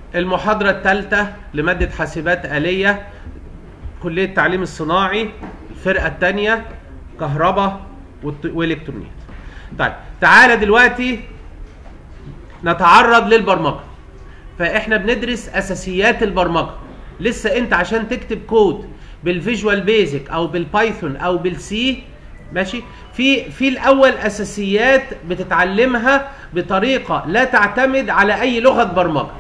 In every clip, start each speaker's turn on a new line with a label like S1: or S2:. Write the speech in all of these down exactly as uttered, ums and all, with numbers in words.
S1: المحاضرة الثالثة لمادة حاسبات آلية، كلية التعليم الصناعي، الفرقة الثانية كهرباء والإلكترونيات. طيب تعالى دلوقتي نتعرض للبرمجة. فإحنا بندرس أساسيات البرمجة. لسه أنت عشان تكتب كود بالفيجوال بيزك أو بالبايثون أو بالسي، ماشي، في في الأول أساسيات بتتعلمها بطريقة لا تعتمد على أي لغة برمجة.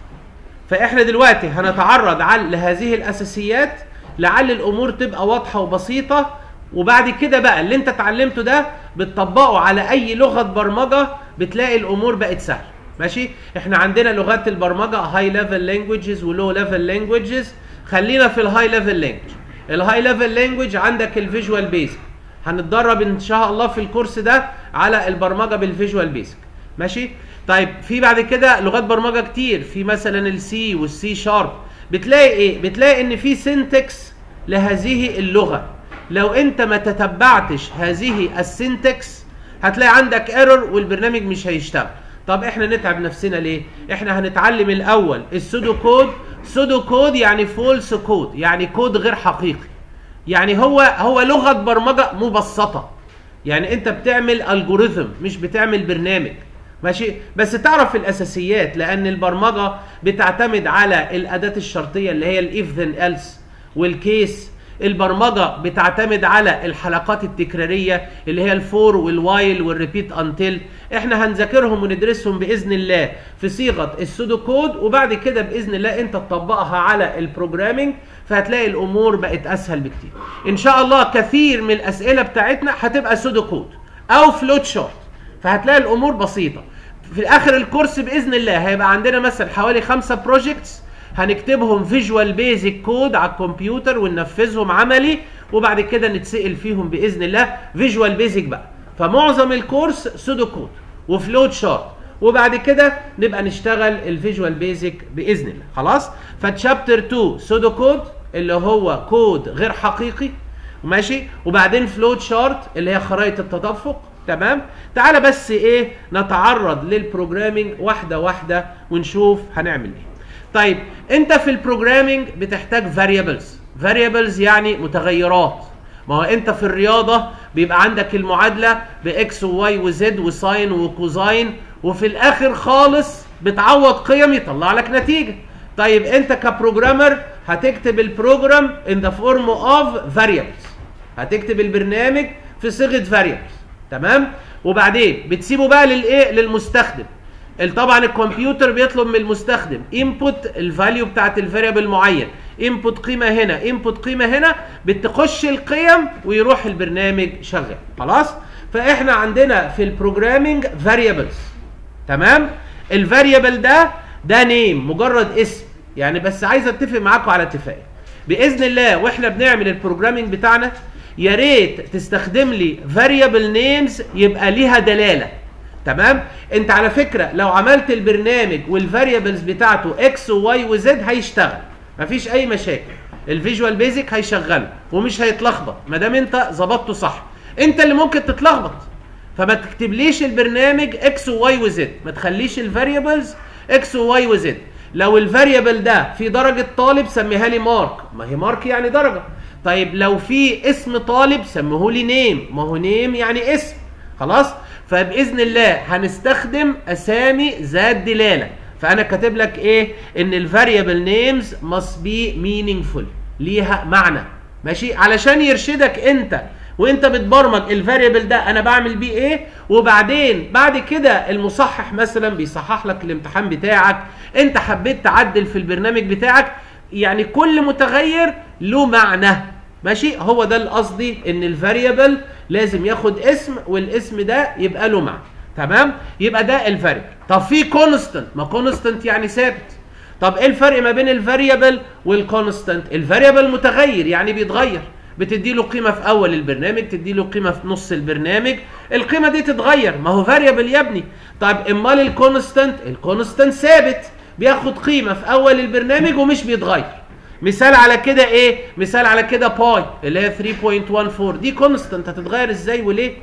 S1: فإحنا دلوقتي هنتعرض على لهذه الأساسيات لعل الأمور تبقى واضحة وبسيطة، وبعد كده بقى اللي أنت اتعلمته ده بتطبقه على أي لغة برمجة بتلاقي الأمور بقت سهلة. ماشي، إحنا عندنا لغات البرمجة هاي ليفل لانجويجز ولو ليفل لانجويجز. خلينا في الهاي ليفل لانجويج. الهاي ليفل لانجويج عندك الفيجوال بيزك، هنتدرب إن شاء الله في الكورس ده على البرمجة بالفيجوال بيزك. ماشي، طيب في بعد كده لغات برمجه كتير، في مثلا السي والسي شارب. بتلاقي ايه؟ بتلاقي ان في سينتكس لهذه اللغه. لو انت ما تتبعتش هذه السينتكس هتلاقي عندك ايرور والبرنامج مش هيشتغل. طب احنا نتعب نفسنا ليه؟ احنا هنتعلم الاول السودو كود. سودو كود يعني فولس كود، يعني كود غير حقيقي. يعني هو هو لغه برمجه مبسطه. يعني انت بتعمل الجوريثم مش بتعمل برنامج. ماشي، بس تعرف الاساسيات، لان البرمجه بتعتمد على الاداه الشرطيه اللي هي الاف ذن ايلس والكيس. البرمجه بتعتمد على الحلقات التكراريه اللي هي الفور والوايل والريبيت انتل. احنا هنذاكرهم وندرسهم باذن الله في صيغه السودو كود، وبعد كده باذن الله انت تطبقها على البروجرامينج، فهتلاقي الامور بقت اسهل بكتير. ان شاء الله كثير من الاسئله بتاعتنا هتبقى سودو كود او فلوت شارت، فهتلاقي الامور بسيطه. في اخر الكورس باذن الله هيبقى عندنا مثلا حوالي خمسه بروجكتس هنكتبهم فيجوال بيزك كود على الكمبيوتر وننفذهم عملي، وبعد كده نتسال فيهم باذن الله فيجوال بيزك بقى. فمعظم الكورس سودو كود وفلوت شارت، وبعد كده نبقى نشتغل الفيجوال بيزك باذن الله. خلاص، فتشابتر اتنين سودو كود اللي هو كود غير حقيقي، ماشي، وبعدين فلوت شارت اللي هي خرائط التدفق. تمام، تعالى بس ايه نتعرض للبروجرامينج واحده واحده ونشوف هنعمل ايه. طيب انت في البروجرامينج بتحتاج فاريبلز. فاريبلز يعني متغيرات. ما هو انت في الرياضه بيبقى عندك المعادله باكس وواي وزد وساين وكوزاين، وفي الاخر خالص بتعوض قيم يطلع لك نتيجه. طيب انت كبروجرامر هتكتب البروجرام in the form of variables، هتكتب البرنامج في صيغه variables. تمام، وبعدين بتسيبه بقى للايه؟ للمستخدم. طبعا الكمبيوتر بيطلب من المستخدم انبوت الفاليو بتاعت الفاريبل معين، انبوت قيمه هنا، انبوت قيمه هنا، بتخش القيم ويروح البرنامج شغال. خلاص، فاحنا عندنا في البروجرامينج فاريبلز. تمام، الفاريبل ده ده نيم، مجرد اسم يعني. بس عايز اتفق معاكم على اتفاق باذن الله واحنا بنعمل البروجرامينج بتاعنا، يا ريت تستخدم لي فاريبل نيمز يبقى ليها دلاله. تمام، انت على فكره لو عملت البرنامج والفاريبلز بتاعته اكس وواي وزد هيشتغل، مفيش اي مشاكل. الفيجوال بيزك هيشغله ومش هيتلخبط ما دام انت ظبطته صح. انت اللي ممكن تتلخبط، فما تكتبليش البرنامج اكس وواي وزد، ما تخليش الفاريبلز اكس وواي وزد. لو الفاريبل ده في درجه طالب سميها لي مارك، ما هي مارك يعني درجه. طيب لو في اسم طالب سموه لي نيم، ما هو نيم يعني اسم. خلاص، فباذن الله هنستخدم اسامي ذات دلاله. فانا كاتب لك ايه؟ ان الفاريبل نيمز must be meaningful، ليها معنى. ماشي، علشان يرشدك انت وانت بتبرمج الفاريبل ده انا بعمل بيه ايه، وبعدين بعد كده المصحح مثلا بيصحح لك الامتحان بتاعك، انت حبيت تعدل في البرنامج بتاعك. يعني كل متغير له معنى. ماشي، هو ده القصدي، ان الفاريبل لازم ياخد اسم والاسم ده يبقى له معنى. تمام، يبقى ده الفاريبل. طب في كونستنت، ما كونستنت يعني ثابت. طب ايه الفرق ما بين الفاريبل والكونستنت؟ الفاريبل متغير يعني بيتغير، بتدي له قيمه في اول البرنامج، تدي له قيمه في نص البرنامج، القيمه دي تتغير، ما هو فاريبل يا ابني. طيب امال الكونستنت؟ الكونستنت ثابت، بياخد قيمه في اول البرنامج ومش بيتغير. مثال على كده ايه؟ مثال على كده باي اللي هي ثلاثة فاصلة واحد أربعة دي كونستنت، هتتغير ازاي وليه؟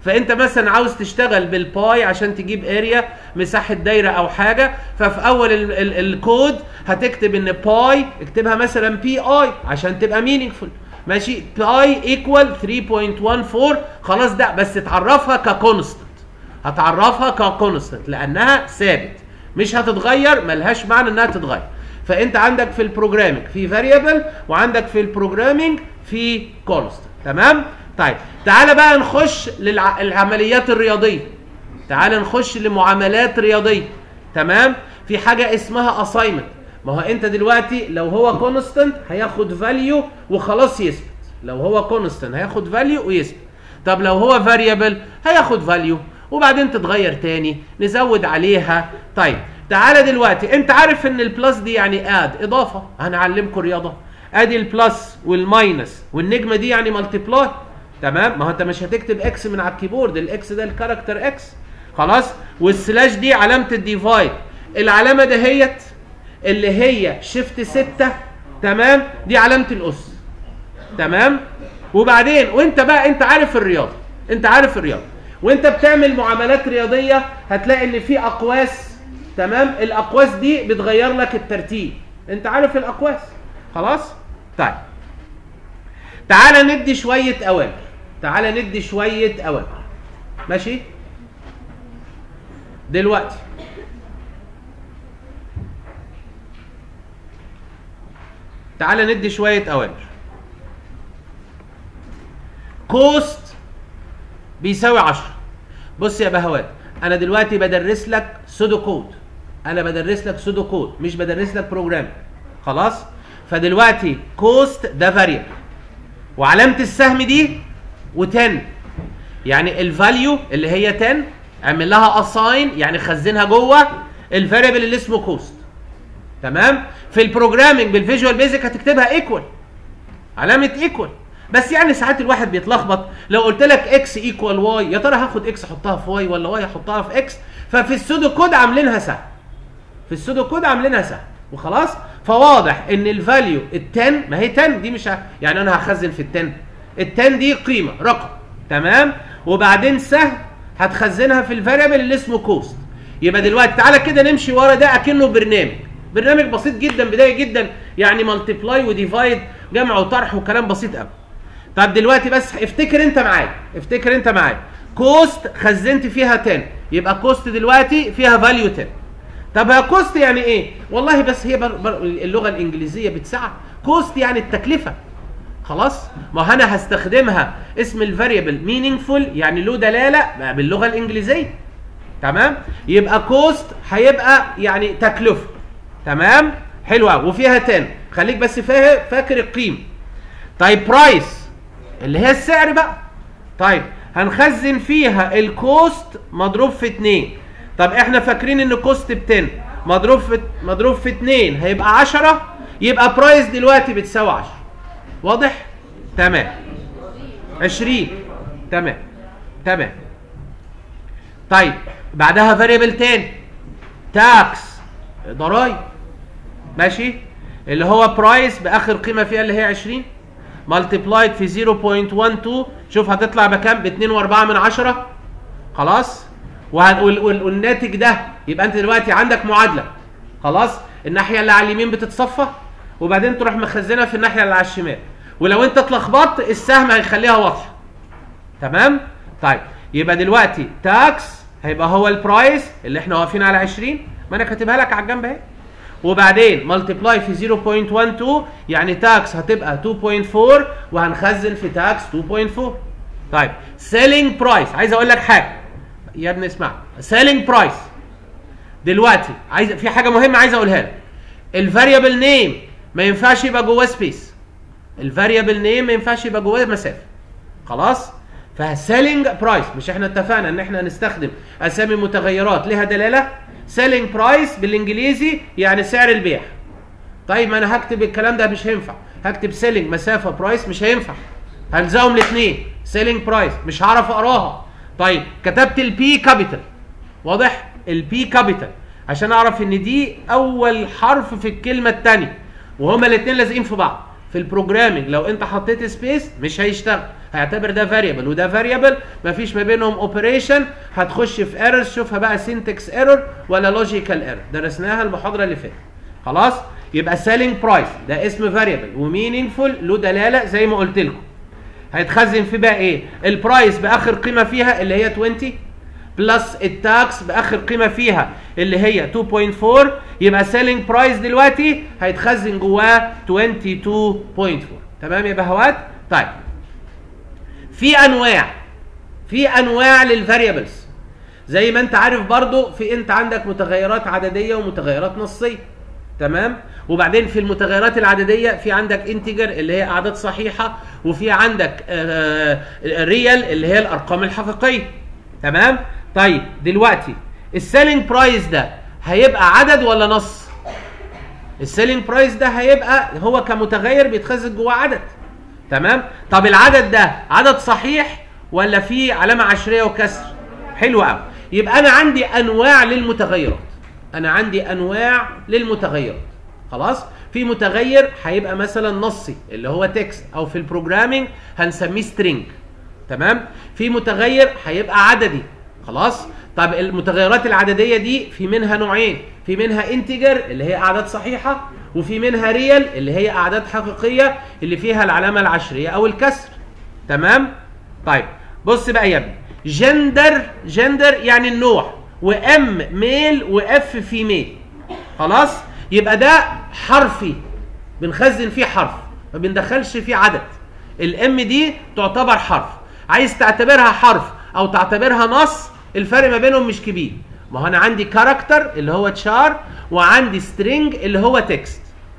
S1: فانت مثلا عاوز تشتغل بالباي عشان تجيب اريا مساحه دايره او حاجه، ففي اول ال ال الكود هتكتب ان باي اكتبها مثلا بي اي عشان تبقى مينينجفول، ماشي، باي ايكوال ثلاثة فاصلة واحد أربعة، خلاص ده بس تعرفها ككونستنت، هتعرفها ككونستنت لانها ثابت مش هتتغير، ملهاش معنى انها تتغير. فانت عندك في البروجرامينج في فاريبل، وعندك في البروجرامينج في كونستنت. تمام؟ طيب تعالى بقى نخش للعمليات الرياضيه، تعالى نخش لمعاملات رياضيه. تمام؟ في حاجه اسمها اساينمنت. ما هو انت دلوقتي لو هو كونستنت هياخد فاليو وخلاص يثبت، لو هو كونستنت هياخد فاليو ويثبت. طب لو هو فاريبل هياخد فاليو وبعدين تتغير تاني، نزود عليها. طيب تعالى دلوقتي انت عارف ان البلس دي يعني اد، اضافه، هنعلمكم رياضه، ادي البلس والماينس والنجمه دي يعني مالتيبلاي. تمام؟ ما هو انت مش هتكتب اكس من على الكيبورد، الاكس ده الكاركتر اكس، خلاص، والسلاش دي علامه الديفايد، العلامه دهيت اللي هي شيفت ستة، تمام، دي علامه الاس. تمام؟ وبعدين وانت بقى انت عارف الرياضه، انت عارف الرياضه وانت بتعمل معاملات رياضيه هتلاقي ان في اقواس. تمام؟ الاقواس دي بتغير لك الترتيب، انت عارف الاقواس، خلاص؟ طيب تعالى ندي شويه اوامر، تعالى ندي شويه اوامر، ماشي؟ دلوقتي تعالى ندي شويه اوامر. كوست بيساوي عشرة. بص يا بهوات، انا دلوقتي بدرس لك سودو كود، انا بدرس لك سودو كود مش بدرس لك بروجرام، خلاص؟ فدلوقتي كوست ده فاريبل وعلامه السهم دي و10، يعني الفاليو اللي هي عشرة اعمل لها اساين، يعني خزنها جوه الفاريبل اللي اسمه كوست. تمام؟ في البروجرامنج بالفيجوال بيزك هتكتبها ايكوال، علامه ايكوال. بس يعني ساعات الواحد بيتلخبط، لو قلت لك اكس ايكوال واي، يا ترى هاخد اكس احطها في واي ولا واي احطها في اكس؟ ففي السودو كود عاملينها سهل، في السودو كود عاملينها سهل وخلاص. فواضح ان الفاليو ال10 ما هي عشرة دي مش ه... يعني انا هخزن في ال10، ال10 دي قيمه رقم، تمام، وبعدين سهم هتخزنها في الفاريبل اللي اسمه كوست. يبقى دلوقتي تعالى كده نمشي ورا ده اكنه برنامج، برنامج بسيط جدا بدائي جدا، يعني مالتيبلاي وديفايد، جمع وطرح وكلام بسيط قوي. طب دلوقتي بس افتكر انت معايا، افتكر انت معايا، كوست خزنت فيها عشرة، يبقى كوست دلوقتي فيها فاليو عشرة. طب هي كوست يعني ايه؟ والله بس هي بر بر اللغه الانجليزيه بتساعد، كوست يعني التكلفه، خلاص؟ ما انا هستخدمها اسم الفاريبل مينينجفول يعني له دلاله باللغه الانجليزيه. تمام؟ يبقى كوست هيبقى يعني تكلفه. تمام؟ حلوه وفيها عشرة، خليك بس فاكر القيمه. طيب برايس اللي هي السعر بقى. طيب هنخزن فيها الكوست مضروب في اتنين. طب احنا فاكرين ان كوست ب عشرة مضروب في مضروب في اتنين هيبقى عشرة، يبقى برايس دلوقتي بتساوي عشرة. واضح؟ تمام. عشرين. تمام. تمام. طيب بعدها فاريبل تاني، تاكس، ضرايب، ماشي، اللي هو برايس باخر قيمه فيها اللي هي عشرين مالتيبلايد في صفر فاصلة واحد اتنين، شوف هتطلع بكام؟ ب اتنين واربعة من عشرة، خلاص؟ والناتج ده يبقى انت دلوقتي عندك معادله، خلاص؟ الناحيه اللي على اليمين بتتصفى وبعدين تروح مخزنها في الناحيه اللي على الشمال، ولو انت اتلخبطت السهم هيخليها واضحه. تمام؟ طيب يبقى دلوقتي تاكس هيبقى هو البرايس اللي احنا واقفين على عشرين، ما انا كاتبها لك على الجنب اهي، وبعدين ملتبلاي في صفر فاصلة واحد اتنين، يعني تاكس هتبقى اتنين فاصلة اربعة وهنخزن في تاكس اتنين فاصلة اربعة. طيب سيلينج برايس، عايز اقول لك حاجه يا ابني اسمع، سيلينج برايس دلوقتي عايز في حاجه مهمه عايز اقولها لك، الفاريبل نيم ما ينفعش يبقى جواه سبيس، الفاريبل نيم ما ينفعش يبقى جواه مسافه، خلاص؟ فسيلينج برايس، مش احنا اتفقنا ان احنا هنستخدم اسامي متغيرات لها دلاله؟ سيلينج برايس بالانجليزي يعني سعر البيع. طيب ما انا هكتب الكلام ده مش هينفع، هكتب سيلينج مسافه برايس مش هينفع، هلزقهم الاثنين، سيلينج برايس مش هعرف اقراها. طيب كتبت البي كابيتال، واضح؟ البي كابيتال عشان اعرف ان دي اول حرف في الكلمه الثانيه، وهما الاثنين لازقين في بعض. في البروجرامنج لو انت حطيت سبيس مش هيشتغل، هيعتبر ده فاريبل وده فاريبل، مفيش ما بينهم اوبريشن، هتخش في ايرور. شوفها بقى سينتكس ايرور ولا لوجيكال ايرور، درسناها المحاضره اللي فاتت. خلاص؟ يبقى سيلينج برايس ده اسم فاريبل ومينينجفول له دلاله زي ما قلت لكم. هيتخزن في بقى ايه؟ البرايس باخر قيمه فيها اللي هي عشرين بلس التاكس باخر قيمه فيها اللي هي اتنين فاصلة اربعة، يبقى سيلينج برايس دلوقتي هيتخزن جواه اتنين وعشرين فاصلة اربعة. تمام يا بهوات؟ طيب في انواع في انواع للفاريبلز زي ما انت عارف برضو. في انت عندك متغيرات عدديه ومتغيرات نصيه. تمام؟ وبعدين في المتغيرات العدديه في عندك انتجر اللي هي اعداد صحيحه، وفي عندك ريال اللي هي الارقام الحقيقيه. تمام؟ طيب دلوقتي السيلينج برايس ده هيبقى عدد ولا نص؟ السيلينج برايس ده هيبقى هو كمتغير بيتخزن جواه عدد. تمام؟ طب العدد ده عدد صحيح ولا فيه علامه عشريه وكسر؟ حلو قوي. يبقى انا عندي انواع للمتغيرات. انا عندي انواع للمتغيرات. خلاص؟ في متغير هيبقى مثلا نصي اللي هو تكست، او في البروجرامينج هنسميه سترينج. تمام؟ في متغير هيبقى عددي. خلاص؟ طب المتغيرات العدديه دي في منها نوعين، في منها انتجر اللي هي اعداد صحيحه، وفي منها ريال اللي هي اعداد حقيقيه اللي فيها العلامه العشريه او الكسر. تمام؟ طيب بص بقى يا ابني، جندر جندر يعني النوع، وام ميل واف فيميل. خلاص؟ يبقى ده حرفي بنخزن فيه حرف، ما بندخلش فيه عدد. الام دي تعتبر حرف، عايز تعتبرها حرف او تعتبرها نص الفرق ما بينهم مش كبير. ما هو انا عندي كاركتر اللي هو تشار، وعندي سترينج اللي هو تكست.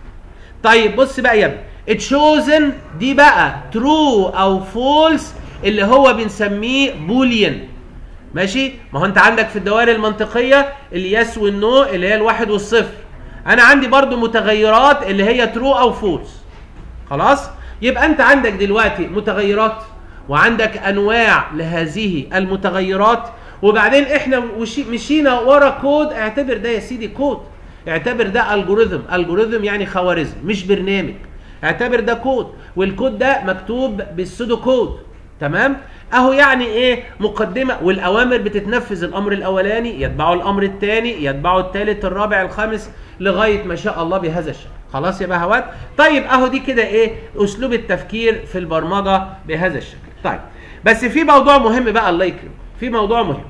S1: طيب بص بقى يا ابني، تشوزن دي بقى ترو او فولس اللي هو بنسميه بوليان. ماشي؟ ما هو انت عندك في الدوائر المنطقيه اليس والنو اللي هي الواحد والصفر. انا عندي برضو متغيرات اللي هي ترو او فولس. خلاص؟ يبقى انت عندك دلوقتي متغيرات وعندك انواع لهذه المتغيرات، وبعدين احنا مشينا ورا كود. اعتبر ده يا سيدي كود، اعتبر ده الجوريثم. الجوريثم يعني خوارزم مش برنامج. اعتبر ده كود، والكود ده مكتوب بالسودو كود. تمام؟ اهو يعني ايه مقدمه، والاوامر بتتنفذ. الامر الاولاني يتبعه الامر الثاني، يتبعه الثالث الرابع الخامس لغايه ما شاء الله بهذا الشكل. خلاص يا بهوات؟ طيب اهو دي كده ايه اسلوب التفكير في البرمجه بهذا الشكل. طيب بس في موضوع مهم بقى، الله يكرمك، في موضوع مهم.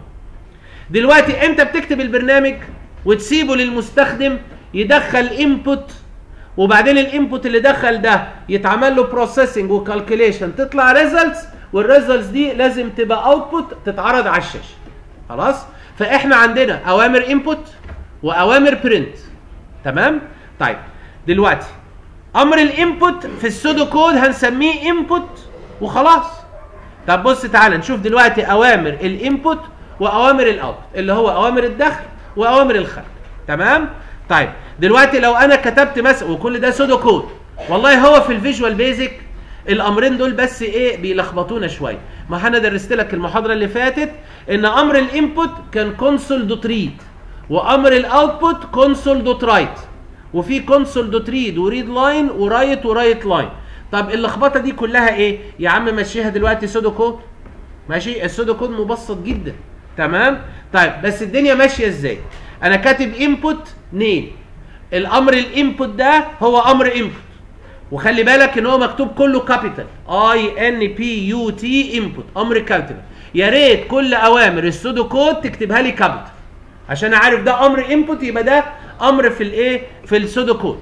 S1: دلوقتي انت بتكتب البرنامج وتسيبه للمستخدم يدخل انبوت، وبعدين الانبوت اللي دخل ده يتعمل له بروسيسنج وكالكوليشن، تطلع ريزلتس، والريزلتس دي لازم تبقى اوتبوت تتعرض على الشاشه. خلاص؟ فاحنا عندنا اوامر انبوت واوامر برنت. تمام؟ طيب دلوقتي امر الانبوت في السودو كود هنسميه انبوت وخلاص. طب بص تعالى نشوف دلوقتي اوامر الانبوت واوامر الاوتبوت اللي هو اوامر الدخل واوامر الخارج. تمام؟ طيب دلوقتي لو انا كتبت مثلا، وكل ده سودو كود، والله هو في الفيجوال بيزك الامرين دول بس ايه بيلخبطونا شويه. ما انا درست لك المحاضره اللي فاتت ان امر الانبوت كان كونسول دوت ريد، وامر الاوتبوت كونسول دوت رايت، وفي كونسول دوت ريد وريد لاين ورايت ورايت لاين. طب اللخبطه دي كلها ايه يا عم؟ مشيها دلوقتي سودو كود. ماشي؟ السودو كود مبسط جدا. تمام؟ طيب بس الدنيا ماشيه ازاي؟ انا كاتب انبوت نيم، الامر الانبوت ده هو امر انبوت، وخلي بالك ان هو مكتوب كله كابيتال اي ان بي يو تي انبوت، امر كابيتال. يا ريت كل اوامر السودو كود تكتبها لي كابيتال عشان اعرف ده امر انبوت، يبقى ده امر في الايه في السودو كود.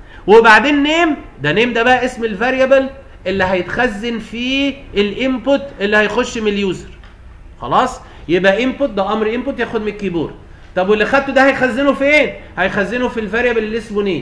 S1: وبعدين نيم، ده نيم ده بقى اسم الفاريبل اللي هيتخزن فيه الانبوت اللي هيخش من اليوزر. خلاص؟ يبقى انبوت ده امر انبوت ياخد من الكيبورد. طب واللي خدته ده هيخزنه فين؟ هيخزنه في الفاريبل اللي اسمه نيم.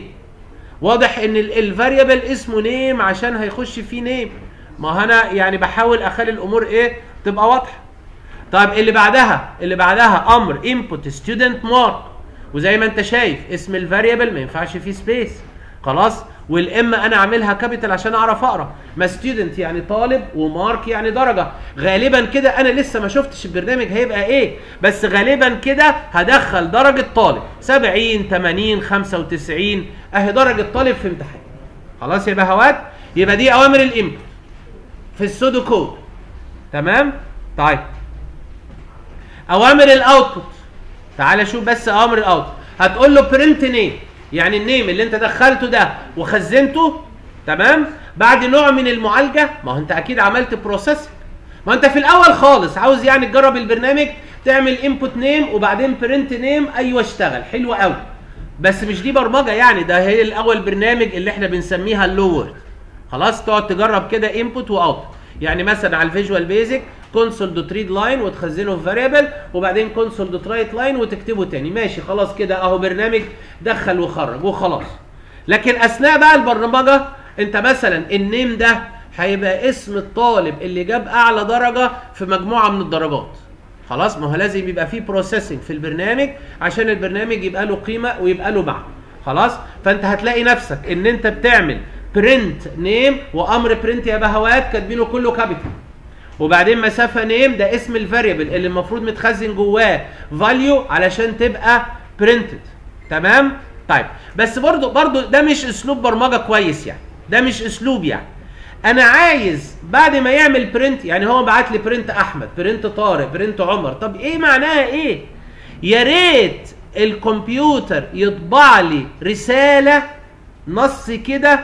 S1: واضح ان الفاريبل اسمه نيم عشان هيخش فيه نيم. ما انا يعني بحاول اخلي الامور ايه تبقى واضحه. طب اللي بعدها اللي بعدها امر انبوت ستودنت مارك، وزي ما انت شايف اسم الفاريبل ما ينفعش فيه سبيس. خلاص؟ والام انا عاملها كابيتال عشان اعرف اقرا. ما ستودنت يعني طالب، ومارك يعني درجه. غالبا كده انا لسه ما شفتش البرنامج هيبقى ايه، بس غالبا كده هدخل درجه طالب سبعين تمانين خمسة وتسعين، اهي درجه طالب في امتحان. خلاص يا بهوات؟ يبقى دي اوامر الانبوت في السودو كود. تمام؟ طيب اوامر الاوتبوت، تعالى شوف بس اوامر الاوتبوت. هتقول له برنت نيم، يعني النيم اللي انت دخلته ده وخزنته، تمام؟ بعد نوع من المعالجه، ما هو انت اكيد عملت بروسيس، ما انت في الاول خالص عاوز يعني تجرب البرنامج تعمل انبوت نيم وبعدين برنت نيم، ايوه اشتغل حلو قوي، بس مش دي برمجه يعني، ده هي الاول برنامج اللي احنا بنسميها اللور. خلاص تقعد تجرب كده انبوت واوت، يعني مثلا على الفيجوال بيزك كونسول دوت ريد لاين وتخزنه في فاريبل، وبعدين كونسول دوت رايت لاين وتكتبه تاني، ماشي خلاص كده اهو برنامج دخل وخرج وخلاص. لكن اثناء بقى البرمجه انت مثلا النيم ده هيبقى اسم الطالب اللي جاب اعلى درجه في مجموعه من الدرجات. خلاص، ما هو لازم يبقى فيه بروسيسنج في البرنامج عشان البرنامج يبقى له قيمه ويبقى له معنى. خلاص، فانت هتلاقي نفسك ان انت بتعمل برنت نيم وامر برنت يا بهوات كاتبينه كله كابيتال، وبعدين مسافه نيم ده اسم الفاريبل اللي المفروض متخزن جواه فاليو علشان تبقى برنتد. تمام؟ طيب بس برضو برضو ده مش اسلوب برمجه كويس يعني، ده مش اسلوب يعني. انا عايز بعد ما يعمل برنت، يعني هو بعت لي برنت احمد، برنت طارق، برنت عمر، طب ايه معناها ايه؟ يا ريت الكمبيوتر يطبع لي رساله نص كده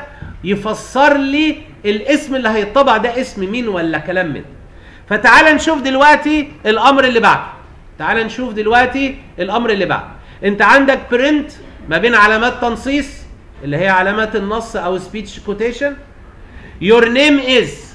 S1: يفسر لي الاسم اللي هيطبع ده اسم مين ولا كلام من. فتعال نشوف دلوقتي الامر اللي بعده. تعال نشوف دلوقتي الامر اللي بعده. انت عندك برنت ما بين علامات تنصيص اللي هي علامات النص او سبيتش كوتيشن. your name is،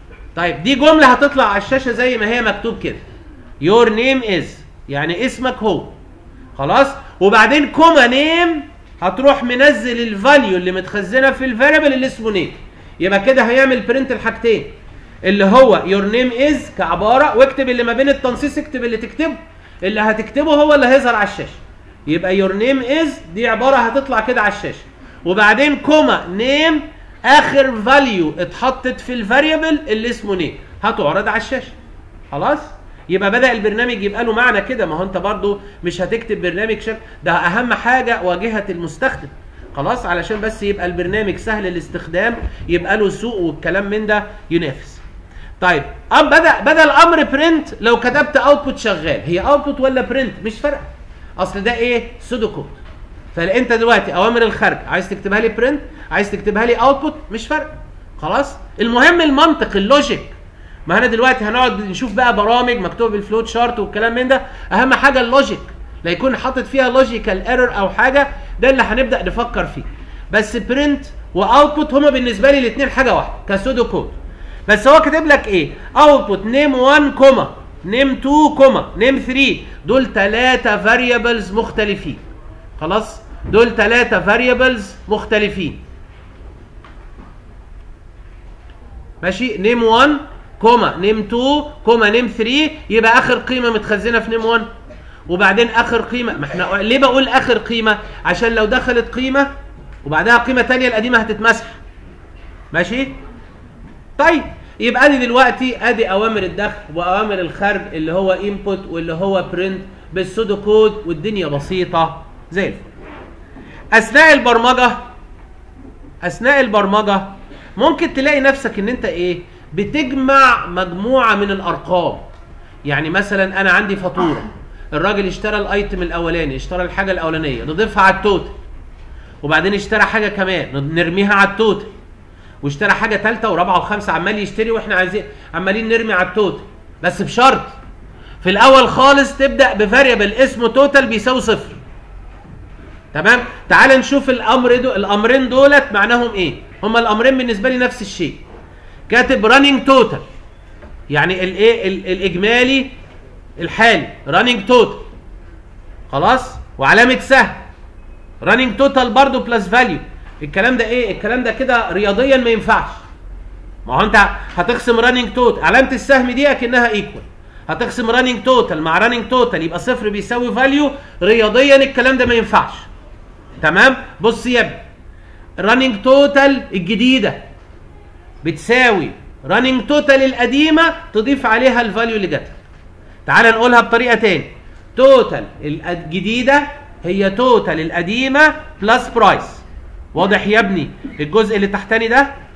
S1: طيب دي جمله هتطلع على الشاشه زي ما هي مكتوب كده، your name is يعني اسمك هو. خلاص، وبعدين كوما نيم هتروح منزل الفاليو اللي متخزنه في الفاريبل اللي اسمه نيم. يبقى كده هيعمل برنت الحاجتين اللي هو your name is كعباره، واكتب اللي ما بين التنصيص، اكتب اللي تكتبه، اللي هتكتبه هو اللي هيظهر على الشاشه. يبقى your name is دي عباره هتطلع كده على الشاشه، وبعدين كوما نيم اخر فاليو اتحطت في الفاريبل اللي اسمه نيم هتعرض على الشاشه. خلاص، يبقى بدأ البرنامج يبقى له معنى كده. ما هو انت برضو مش هتكتب برنامج شكل، ده اهم حاجه واجهه المستخدم. خلاص، علشان بس يبقى البرنامج سهل الاستخدام، يبقى له سوق والكلام من ده ينافس. طيب ام بدا بدا الامر برنت، لو كتبت اوتبوت شغال، هي اوتبوت ولا برنت مش فارقه، اصل ده ايه؟ سودو كود. فانت دلوقتي اوامر الخارج عايز تكتبها لي برنت، عايز تكتبها لي اوتبوت، مش فارقه. خلاص، المهم المنطق اللوجيك. ما انا دلوقتي هنقعد نشوف بقى برامج مكتوبه بالفلوت شارت والكلام من ده، اهم حاجه اللوجيك، لا يكون حاطط فيها لوجيكال ايرور او حاجه، ده اللي هنبدا نفكر فيه. بس برنت واوتبوت هما بالنسبه لي الاثنين حاجه واحده كسودو كود. بس هو كاتب لك ايه؟ اوتبوت نيم واحد كوما نيم اتنين كوما نيم تلاتة، دول ثلاثه فاريبلز مختلفين. خلاص، دول ثلاثه فاريبلز مختلفين. ماشي، نيم واحد كوما نيم اتنين كوما نيم تلاتة، يبقى اخر قيمه متخزنه في نيم واحد، وبعدين اخر قيمه. ما احنا ليه بقول اخر قيمه؟ عشان لو دخلت قيمه وبعدها قيمه ثانيه القديمه هتتمسح. ماشي؟ طيب يبقى ادي دلوقتي ادي اوامر الدخل واوامر الخرج اللي هو انبوت واللي هو برنت بالسودو كود، والدنيا بسيطه زي الفل. اثناء البرمجه اثناء البرمجه ممكن تلاقي نفسك ان انت ايه؟ بتجمع مجموعه من الارقام. يعني مثلا انا عندي فاتوره، الراجل اشترى الايتم الاولاني، اشترى الحاجه الاولانيه نضيفها على التوتال، وبعدين اشترى حاجه كمان نرميها على التوتال، واشترى حاجه ثالثه ورابعه وخامسه، عمال يشتري واحنا عايزين عمالين نرمي على التوتال. بس بشرط في الاول خالص تبدا بفاريبل اسمه توتال بيساوي صفر. تمام؟ تعال نشوف الامر دو الامرين دولت معناهم ايه. هما الامرين بالنسبه لي نفس الشيء. كاتب راننج توتال يعني الايه الاجمالي الحالي راننج توتال. خلاص، وعلامه سهم راننج توتال برضو بلس فاليو. الكلام ده ايه؟ الكلام ده كده رياضيا ما ينفعش. ما هو انت هتقسم راننج توتال، علامه السهم دي اكنها ايكوال، هتقسم راننج توتال مع راننج توتال يبقى صفر بيساوي فاليو. رياضيا الكلام ده ما ينفعش. تمام؟ بص يا ابني، راننج توتال الجديده بتساوي راننج توتال القديمه تضيف عليها الفاليو اللي جاتها. تعال نقولها بطريقه تاني، توتال الجديده هي توتال القديمه بلس برايس. واضح يا ابني الجزء اللي تحتاني ده؟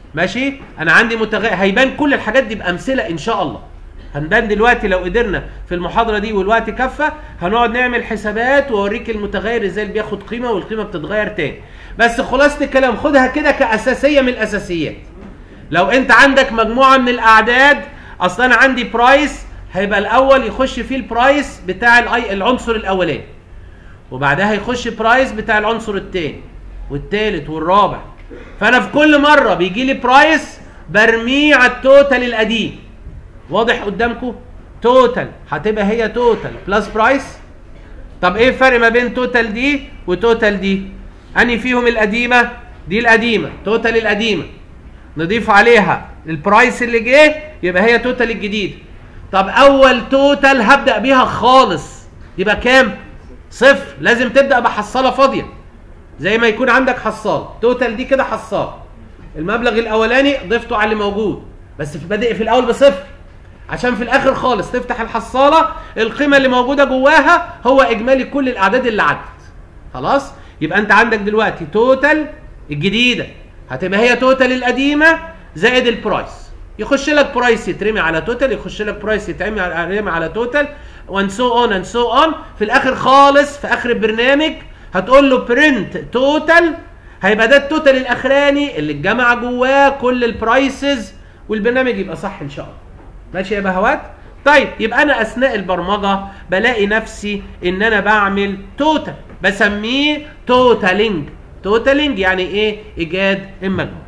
S1: ماشي. انا عندي متغير، هيبان كل الحاجات دي بامثله ان شاء الله. هنبان دلوقتي لو قدرنا في المحاضره دي والوقت كفى هنقعد نعمل حسابات واوريك المتغير ازاي بياخد قيمه والقيمه بتتغير تاني. بس خلاصه الكلام خدها كده كاساسيه من الاساسيات. لو انت عندك مجموعه من الاعداد، اصلا انا عندي برايس هيبقى الاول يخش فيه البرايس بتاع العنصر الاولاني، وبعدها يخش برايس بتاع العنصر الثاني والثالث والرابع. فانا في كل مره بيجي لي برايس برميه على التوتال القديم. واضح قدامكم؟ توتال هتبقى هي توتال بلس برايس. طب ايه الفرق ما بين توتال دي وتوتال دي؟ انهي فيهم القديمه؟ دي القديمه، توتال القديمه، نضيف عليها البرايس اللي جه يبقى هي توتال الجديد. طب اول توتال هبدا بيها خالص يبقى كام؟ صفر. لازم تبدا بحصاله فاضيه زي ما يكون عندك حصال. توتال دي كده حصال، المبلغ الاولاني ضفته على اللي موجود، بس في بادئ في الاول بصفر عشان في الاخر خالص تفتح الحصاله القيمه اللي موجوده جواها هو اجمالي كل الاعداد اللي عدت. خلاص؟ يبقى انت عندك دلوقتي توتال الجديده هتبقى هي توتال القديمه زائد البرايس. يخش لك برايس يترمي على توتال، يخش لك برايس يترمي على على توتال، وان سو اون اند سو اون. في الاخر خالص في اخر البرنامج هتقول له برنت توتال، هيبقى ده التوتال الاخراني اللي اتجمع جواه كل البرايسز، والبرنامج يبقى صح ان شاء الله. ماشي يا بهوات؟ طيب يبقى انا اثناء البرمجه بلاقي نفسي ان انا بعمل توتال، بسميه توتالينج. توتالينج يعني ايه؟ ايجاد المجموع.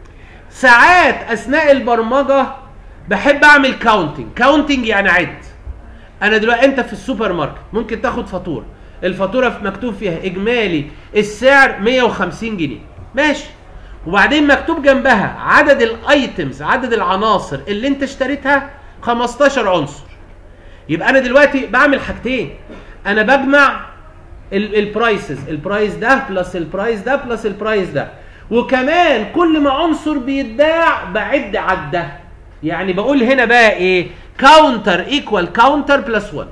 S1: ساعات اثناء البرمجه بحب اعمل كاونتنج. كاونتنج يعني عد. انا دلوقتي انت في السوبر ماركت ممكن تاخد فاتوره، الفاتوره مكتوب فيها اجمالي السعر مية وخمسين جنيه، ماشي، وبعدين مكتوب جنبها عدد الايتمز، عدد العناصر اللي انت اشتريتها خمستاشر عنصر. يبقى انا دلوقتي بعمل حاجتين، انا بجمع البرايسز، البرايس ده بلس البرايس ده بلس البرايس ده، وكمان كل ما عنصر بيتباع بعد عده. يعني بقول هنا بقى ايه؟ كاونتر ايكوال كاونتر بلس واحد.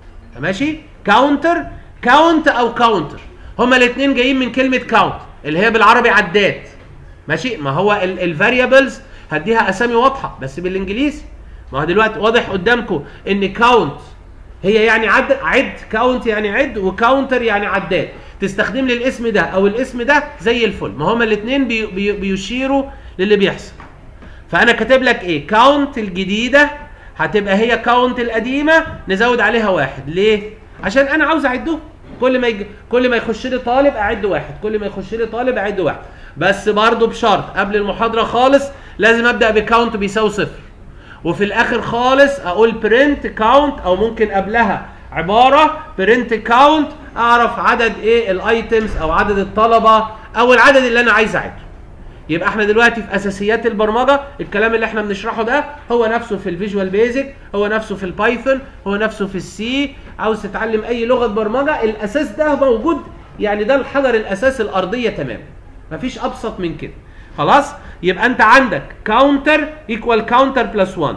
S1: ماشي؟ كاونتر كاونت او كاونتر هما الاثنين جايين من كلمه كاونت اللي هي بالعربي عداد. ماشي؟ ما هو الفاريبلز هديها اسامي واضحه بس بالانجليزي. ما هو دلوقتي واضح قدامكم ان كاونت هي يعني عد، عد، كاونت يعني عد، وكاونتر يعني عداد. تستخدم لي الاسم ده او الاسم ده زي الفل، ما هما الاثنين بي بي بيشيروا للي بيحصل. فانا كاتب لك ايه؟ كاونت الجديده هتبقى هي كاونت القديمه نزود عليها واحد. ليه؟ عشان انا عاوز اعدهم. كل ما يج... كل ما يخش لي طالب اعد واحد، كل ما يخش لي طالب اعد واحد، بس برضه بشرط قبل المحاضره خالص لازم ابدا بكاونت بيساوي صفر، وفي الاخر خالص اقول برنت كاونت، او ممكن قبلها عباره برنت كاونت اعرف عدد ايه الايتمز او عدد الطلبه او العدد اللي انا عايز اعده. يبقى احنا دلوقتي في اساسيات البرمجه، الكلام اللي احنا بنشرحه ده هو نفسه في الفيجوال بيزك، هو نفسه في البايثون، هو نفسه في السي. عاوز تتعلم اي لغه برمجه الاساس ده موجود، يعني ده الحجر الاساس الارضيه تماما، مفيش ابسط من كده. خلاص؟ يبقى انت عندك كاونتر ايكوال كاونتر بلس واحد.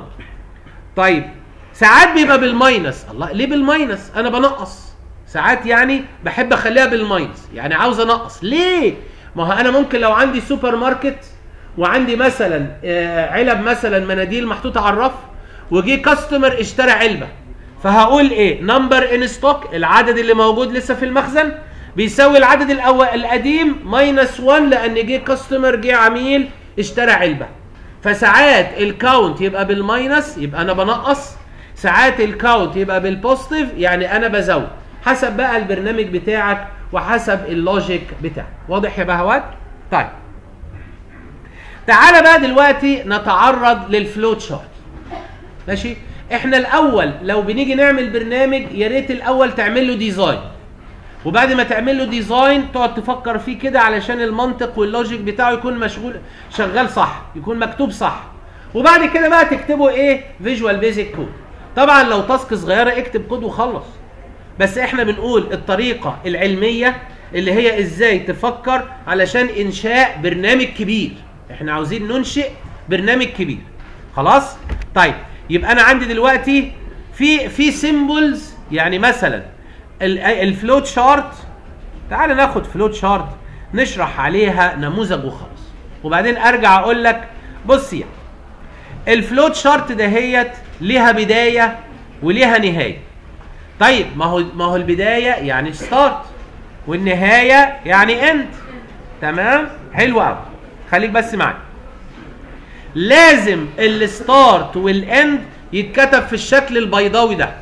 S1: طيب ساعات بيبقى بالماينس. الله، ليه بالماينس؟ انا بنقص ساعات، يعني بحب اخليها بالماينس، يعني عاوز انقص. ليه؟ ما هو انا ممكن لو عندي سوبر ماركت وعندي مثلا علب مثلا مناديل محطوطه على الرف، وجي كاستمر اشترى علبه، فهقول ايه؟ نمبر ان ستوك، العدد اللي موجود لسه في المخزن بيساوي العدد الاول القديم ماينس واحد، لان جه كاستمر، جه عميل اشترى علبه. فساعات الكاونت يبقى بالماينس يبقى انا بنقص، ساعات الكاونت يبقى بالبوزيتيف يعني انا بزود، حسب بقى البرنامج بتاعك وحسب اللوجيك بتاعك. واضح يا بهوات؟ طيب تعالى بقى دلوقتي نتعرض للفلوت شارت. ماشي؟ احنا الاول لو بنيجي نعمل برنامج يا ريت الاول تعمل له ديزاين، وبعد ما تعمل له ديزاين تقعد تفكر فيه كده علشان المنطق واللوجيك بتاعه يكون مشغول شغال صح، يكون مكتوب صح، وبعد كده بقى تكتبه ايه؟ فيجوال بيزك كود. طبعا لو تاسك صغيره اكتب كود وخلص، بس احنا بنقول الطريقه العلميه اللي هي ازاي تفكر علشان انشاء برنامج كبير. احنا عاوزين ننشئ برنامج كبير. خلاص؟ طيب يبقى انا عندي دلوقتي في في سيمبلز، يعني مثلا الفلوت شارت. تعال ناخد فلوت شارت نشرح عليها نموذج وخلاص، وبعدين ارجع اقول لك بص يعني الفلوت شارت دهيت ليها بدايه وليها نهايه. طيب ما هو ما هو البدايه يعني ستارت والنهايه يعني اند. تمام؟ حلو قوي. خليك بس معايا. لازم الستارت والاند يتكتب في الشكل البيضاوي ده.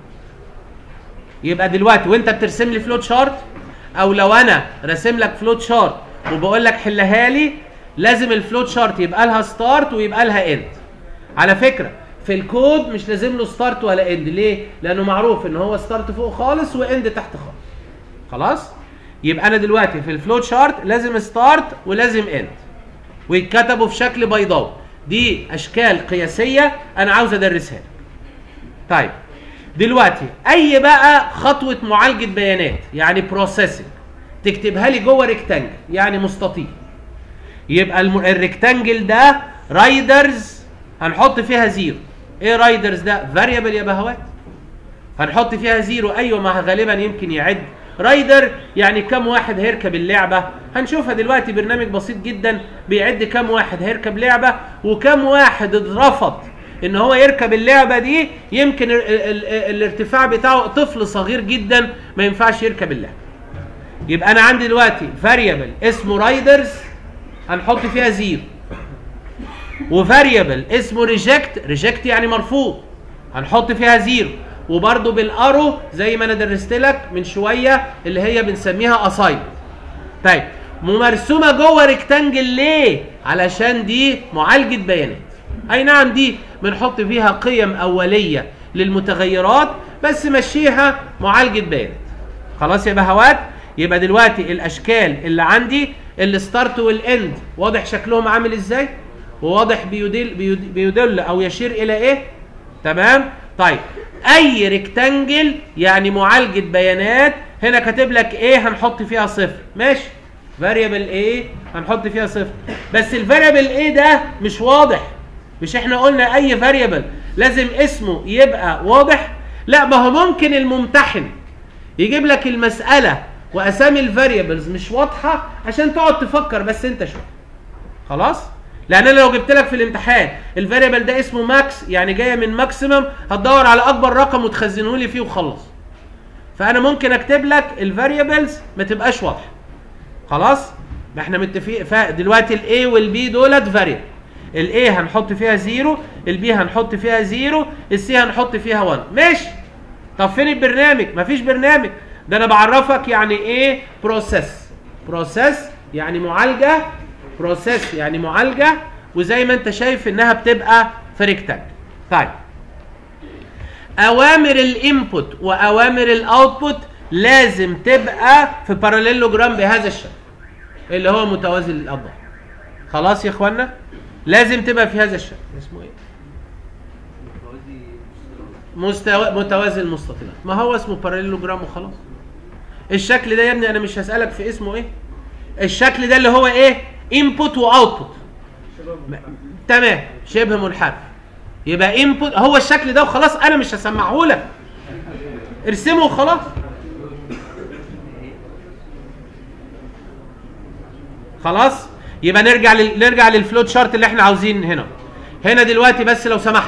S1: يبقى دلوقتي وانت بترسم لي فلوت شارت، او لو انا راسم لك فلوت شارت وبقول لك حلها لي، لازم الفلوت شارت يبقى لها ستارت ويبقى لها اند. على فكره في الكود مش لازم له ستارت ولا اند. ليه؟ لانه معروف ان هو ستارت فوق خالص واند تحت خالص. خلاص؟ يبقى انا دلوقتي في الفلوت شارت لازم ستارت ولازم اند ويتكتبوا في شكل بيضاوي. دي اشكال قياسيه انا عاوز ادرسها لك. طيب دلوقتي اي بقى خطوه معالجه بيانات يعني بروسيسنج تكتبها لي جوه ريكتانجل يعني مستطيل. يبقى الريكتانجل ده رايدرز هنحط فيها زيرو. ايه رايدرز ده؟ فاريبل يا بهوات. هنحط فيها زيرو. ايوه ما غالبا يمكن يعد. رايدر يعني كم واحد هيركب اللعبه. هنشوفها دلوقتي. برنامج بسيط جدا بيعد كم واحد هيركب لعبه وكم واحد اترفض ان هو يركب اللعبه دي. يمكن ال ال ال الارتفاع بتاعه طفل صغير جدا ما ينفعش يركب اللعبه. يبقى انا عندي دلوقتي فاريبل اسمه رايدرز هنحط فيها زيرو، وفاريبل اسمه ريجكت. ريجكت يعني مرفوض هنحط فيها زيرو، وبرده بالارو زي ما انا درست لك من شويه اللي هي بنسميها اساينمنت. طيب مرسومه جوه ريكتانجل ليه؟ علشان دي معالجه بيانات. اي نعم دي بنحط فيها قيم اوليه للمتغيرات بس مشيها معالجه بيانات. خلاص يا بهوات؟ يبقى دلوقتي الاشكال اللي عندي الستارت والاند واضح شكلهم عامل ازاي؟ وواضح بيدل بيدل او يشير الى ايه؟ تمام؟ طيب اي ريكتانجل يعني معالجه بيانات هنا كاتب لك ايه هنحط فيها صفر. ماشي. فاريبل ايه هنحط فيها صفر. بس الفاريبل ايه ده مش واضح. مش احنا قلنا اي فاريبل لازم اسمه يبقى واضح؟ لا ما هو ممكن الممتحن يجيب لك المساله واسامي الفاريبلز مش واضحه عشان تقعد تفكر بس انت شويه. خلاص؟ لان انا لو جبت لك في الامتحان الفاريبل ده اسمه ماكس يعني جايه من ماكسيمم، هتدور على اكبر رقم وتخزنه لي فيه وخلص. فانا ممكن اكتب لك الفاريبلز ما تبقاش واضحه. خلاص؟ ما احنا متفقين دلوقتي الاي والبي دولت فاريبل. الاي هنحط فيها زيرو، البي هنحط فيها زيرو، السي هنحط فيها واحد. ماشي. طب فين البرنامج؟ مفيش برنامج. ده انا بعرفك يعني ايه بروسيس. بروسيس يعني معالجه. بروسيس يعني معالجه، وزي ما انت شايف انها بتبقى في ريكتانجل. طيب اوامر الانبوت واوامر الاوتبوت لازم تبقى في باراليلوجرام بهذا الشكل اللي هو متوازي للاضلاع. خلاص يا اخوانا؟ لازم تبقى في هذا الشكل. اسمه ايه؟ مستوى متوازي المستطيلات. ما هو اسمه باراليلوجرام وخلاص. الشكل ده يا ابني انا مش هسألك في اسمه ايه. الشكل ده اللي هو ايه؟ انبوت واوتبوت. تمام. شبه منحرف. يبقى انبوت هو الشكل ده وخلاص. انا مش هسمعه لك. ارسمه وخلاص. خلاص؟ يبقى نرجع لل... نرجع للفلوت شارت اللي احنا عاوزين هنا. هنا دلوقتي بس لو سمحت.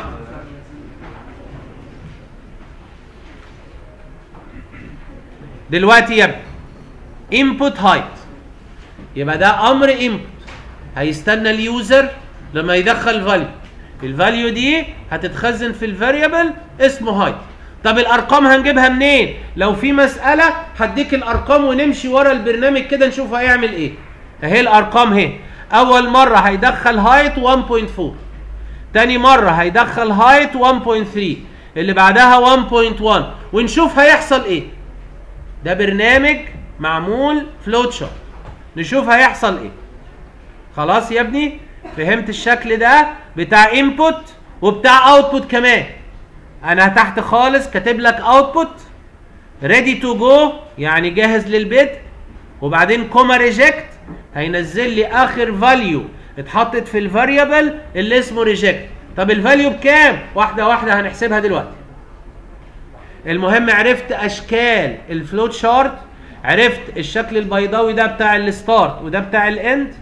S1: دلوقتي يا ابني انبوت هايت. يبقى ده امر انبوت هيستنى اليوزر لما يدخل فاليو. الفاليو دي هتتخزن في الفاريبل اسمه هايت. طب الارقام هنجيبها منين؟ لو في مساله هديك الارقام ونمشي ورا البرنامج كده نشوف هيعمل ايه. اهي الارقام اهي. اول مره هيدخل هايت واحد فاصلة أربعة، تاني مره هيدخل هايت واحد فاصلة ثلاثة، اللي بعدها واحد فاصلة واحد، ونشوف هيحصل ايه. ده برنامج معمول فلوت شارت. نشوف هيحصل ايه. خلاص يا ابني؟ فهمت الشكل ده بتاع انبوت وبتاع اوتبوت كمان. انا تحت خالص كاتب لك اوتبوت ريدي تو جو يعني جاهز للبدء، وبعدين كوما ريجكت هينزل لي اخر فاليو اتحطت في الفاريبل اللي اسمه ريجكت. طب الفاليو بكام؟ واحده واحده هنحسبها دلوقتي. المهم عرفت اشكال الفلوت شارت، عرفت الشكل البيضاوي ده بتاع الستارت وده بتاع الاند،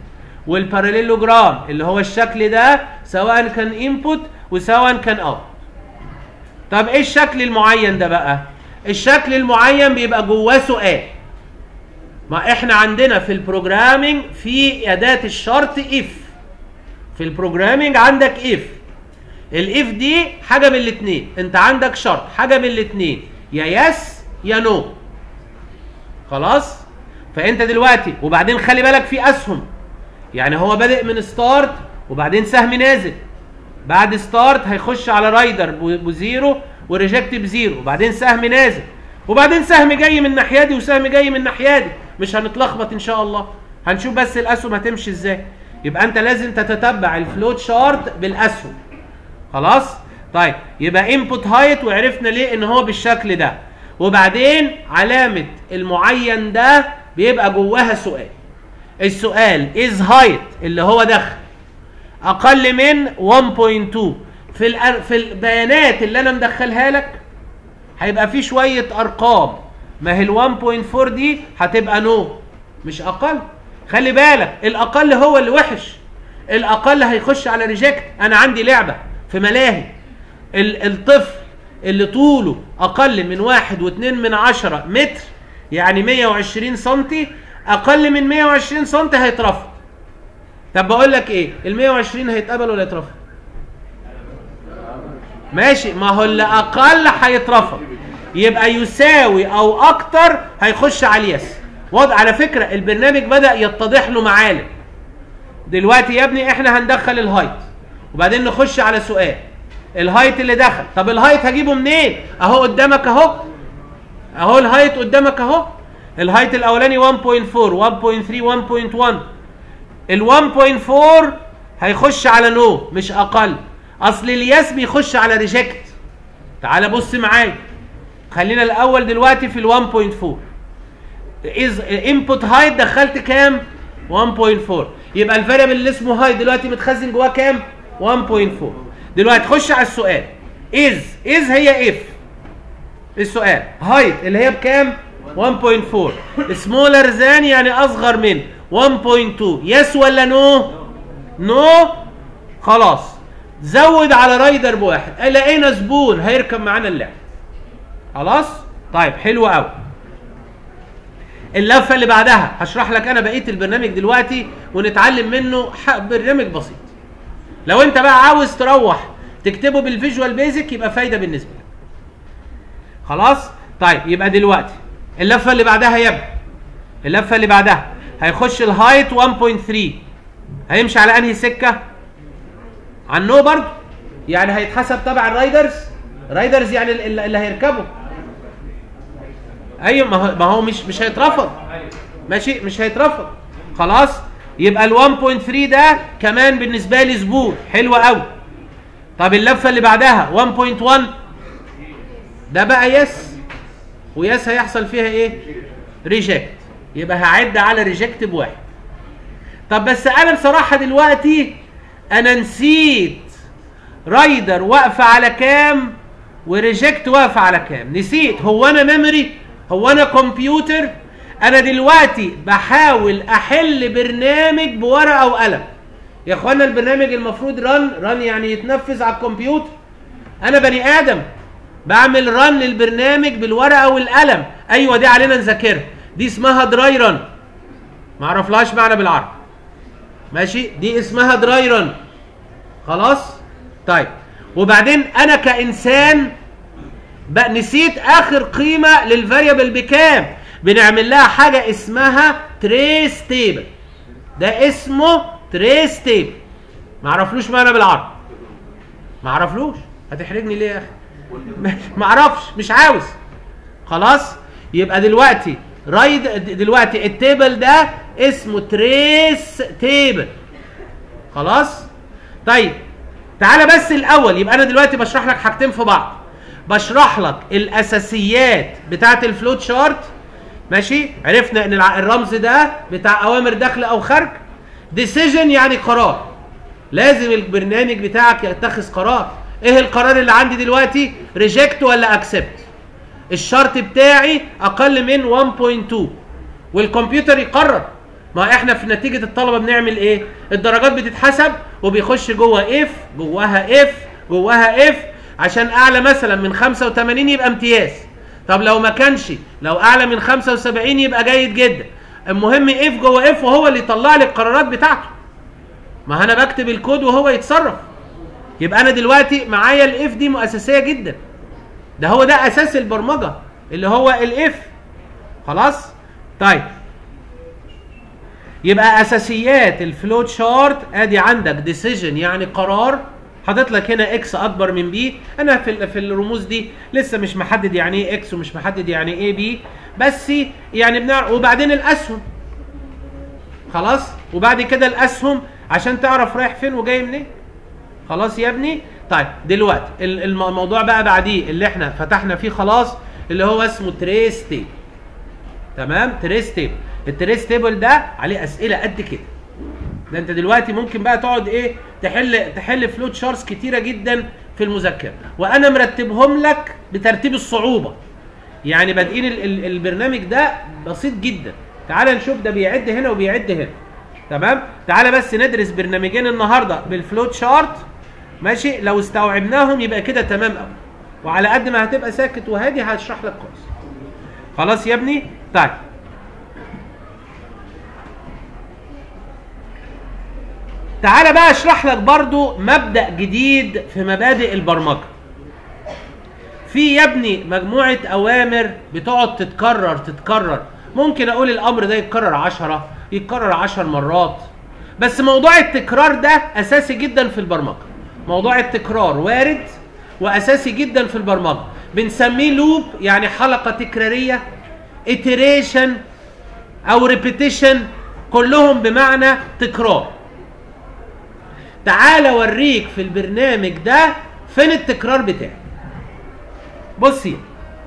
S1: والباراليلوجرام اللي هو الشكل ده سواء كان انبوت وسواء كان اوت. طب ايه الشكل المعين ده بقى؟ الشكل المعين بيبقى جواه سؤال. ما احنا عندنا في البروجرامينج في اداة الشرط اف. في البروجرامينج عندك اف. الاف دي حاجة من الاتنين، انت عندك شرط حاجة من الاتنين، يا يس يا نو. خلاص؟ فانت دلوقتي وبعدين خلي بالك في اسهم. يعني هو بادئ من ستارت وبعدين سهم نازل. بعد ستارت هيخش على رايدر بزيرو وريجكت بزيرو وبعدين سهم نازل وبعدين سهم جاي من الناحيه دي وسهم جاي من الناحيه دي. مش هنتلخبط ان شاء الله، هنشوف بس الاسهم هتمشي ازاي. يبقى انت لازم تتتبع الفلوت شارت بالاسهم. خلاص؟ طيب يبقى انبوت هايت وعرفنا ليه ان هو بالشكل ده، وبعدين علامه المعين ده بيبقى جواها سؤال. السؤال از هايت اللي هو دخل اقل من واحد فاصلة اتنين. في في البيانات اللي انا مدخلها لك هيبقى في شويه ارقام. ما هي ال واحد فاصلة اربعة دي هتبقى نو مش اقل. خلي بالك الاقل هو اللي وحش. الاقل هيخش على ريجكت. انا عندي لعبه في ملاهي، الطفل اللي طوله اقل من واحد واتنين من عشرة متر يعني مية وعشرين سنتي، اقل من مية وعشرين سنتي هيترفض. طب بقول لك ايه، ال مية وعشرين هيتقبل ولا يترفض؟ ماشي، ما هو اللي اقل هيترفض. يبقى يساوي او اكتر هيخش على اليس. واضح؟ على فكره البرنامج بدا يتضح له معالم. دلوقتي يا ابني احنا هندخل الهايت وبعدين نخش على سؤال. الهايت اللي دخل، طب الهايت هجيبه منين؟ اهو قدامك اهو. اهو الهايت قدامك اهو. الهايت الاولاني واحد فاصلة اربعة واحد فاصلة تلاتة واحد فاصلة واحد. ال واحد فاصلة اربعة هيخش على نو مش اقل. اصل الياس بيخش على ريجكت. تعال بص معايا. خلينا الاول دلوقتي في ال واحد فاصلة اربعة. از انبوت هايت دخلت كام؟ واحد فاصلة اربعة. يبقى الفاريبل اللي اسمه هايت دلوقتي متخزن جواه كام؟ واحد فاصلة اربعة. دلوقتي خش على السؤال. از از هي اف. السؤال هايت اللي هي بكام؟ واحد فاصلة اربعة. سمولر ذان يعني اصغر من واحد فاصلة اتنين. يس ولا نو؟ نو. خلاص زود على رايدر بواحد. لقينا زبون هيركب معانا اللعب. خلاص؟ طيب حلو قوي. اللفه اللي بعدها هشرح لك انا بقيه البرنامج دلوقتي ونتعلم منه برنامج بسيط. لو انت بقى عاوز تروح تكتبه بالفيجوال بيزك يبقى فايده بالنسبه لك. خلاص؟ طيب يبقى دلوقتي اللفه اللي بعدها يا ابني، اللفه اللي بعدها هيخش الهايت واحد فاصلة تلاتة. هيمشي على انهي سكه؟ على النو برضه. يعني هيتحسب تبع الرايدرز. رايدرز يعني اللي هيركبوا. ايوه ما هو ما هو مش مش هيترفض. ماشي مش هيترفض. خلاص؟ يبقى ال واحد فاصلة تلاتة ده كمان بالنسبه لي زبون. حلو قوي. طب اللفه اللي بعدها واحد فاصلة واحد ده بقى يس، ويس هيحصل فيها ايه؟ ريجكت. يبقى هعد على ريجكت بواحد. طب بس انا بصراحه دلوقتي انا نسيت رايدر واقفه على كام وريجكت واقفه على كام. نسيت. هو انا ميموري؟ هو انا كمبيوتر؟ انا دلوقتي بحاول احل برنامج بورقه وقلم. يا اخوانا البرنامج المفروض رن رن يعني يتنفذ على الكمبيوتر. انا بني ادم بعمل رن للبرنامج بالورقه والقلم. ايوه دي علينا نذاكرها. دي اسمها دراي رن. ما اعرفلهاش معنى بالعربي. ماشي؟ دي اسمها دراي رن. خلاص؟ طيب وبعدين انا كانسان بقى نسيت اخر قيمه للفاريبل بكام. بنعمل لها حاجه اسمها تريس تيبل. ده اسمه تريس تيبل. ما اعرفلوش معنى بالعربي. ما اعرفلوش. هتحرجني ليه يا اخي؟ ما اعرفش مش عاوز. خلاص؟ يبقى دلوقتي رايد دلوقتي التيبل ده اسمه تريس تيبل. خلاص؟ طيب تعالى بس الاول. يبقى انا دلوقتي بشرح لك حاجتين في بعض. بشرح لك الاساسيات بتاعه الفلوت شارت. ماشي؟ عرفنا ان الرمز ده بتاع اوامر دخل او خرج. ديسيجن يعني قرار. لازم البرنامج بتاعك يتخذ قرار. ايه القرار اللي عندي دلوقتي؟ ريجكت ولا اكسبت؟ الشرط بتاعي اقل من واحد فاصلة اتنين والكمبيوتر يقرر. ما احنا في نتيجه الطلبه بنعمل ايه؟ الدرجات بتتحسب وبيخش جوه اف جواها اف جواها اف عشان اعلى مثلا من خمسة وتمانين يبقى امتياز. طب لو ما كانش، لو اعلى من خمسة وسبعين يبقى جيد جدا. المهم اف جوه اف وهو اللي يطلع لي القرارات بتاعته. ما انا بكتب الكود وهو يتصرف. يبقى انا دلوقتي معايا الاف دي اساسيه جدا. ده هو ده اساس البرمجه اللي هو الاف. خلاص؟ طيب يبقى اساسيات الفلو شارت. ادي عندك ديسيجن يعني قرار، حاطط لك هنا اكس اكبر من بي. انا في في الرموز دي لسه مش محدد يعني ايه اكس ومش محدد يعني ايه بي، بس يعني بنعرف. وبعدين الاسهم، خلاص؟ وبعد كده الاسهم عشان تعرف رايح فين وجاي منين. خلاص يا ابني؟ طيب دلوقتي الموضوع بقى بعديه اللي احنا فتحنا فيه خلاص، اللي هو اسمه تريس تيبل. تمام؟ تريس تيبل. التريس تيبل ده عليه اسئله قد كده. ده انت دلوقتي ممكن بقى تقعد ايه تحل تحل فلوت شارتس كتيره جدا في المذكره، وانا مرتبهم لك بترتيب الصعوبه. يعني بادئين البرنامج ده بسيط جدا. تعال نشوف ده بيعد هنا وبيعد هنا. تمام؟ تعال بس ندرس برنامجين النهارده بالفلوت شارت. ماشي؟ لو استوعبناهم يبقى كده تمام قوي. وعلى قد ما هتبقى ساكت وهادي هشرح لك كويس. خلاص يا ابني؟ طيب تعالى بقى اشرح لك برضو مبدأ جديد في مبادئ البرمجة. في يا ابني مجموعة اوامر بتقعد تتكرر تتكرر. ممكن اقول الامر ده يتكرر عشرة، يتكرر عشر مرات. بس موضوع التكرار ده اساسي جدا في البرمجة. موضوع التكرار وارد واساسي جدا في البرمجة. بنسميه لوب يعني حلقة تكرارية، iteration او repetition، كلهم بمعنى تكرار. تعال اوريك في البرنامج ده فين التكرار بتاعي. بصي،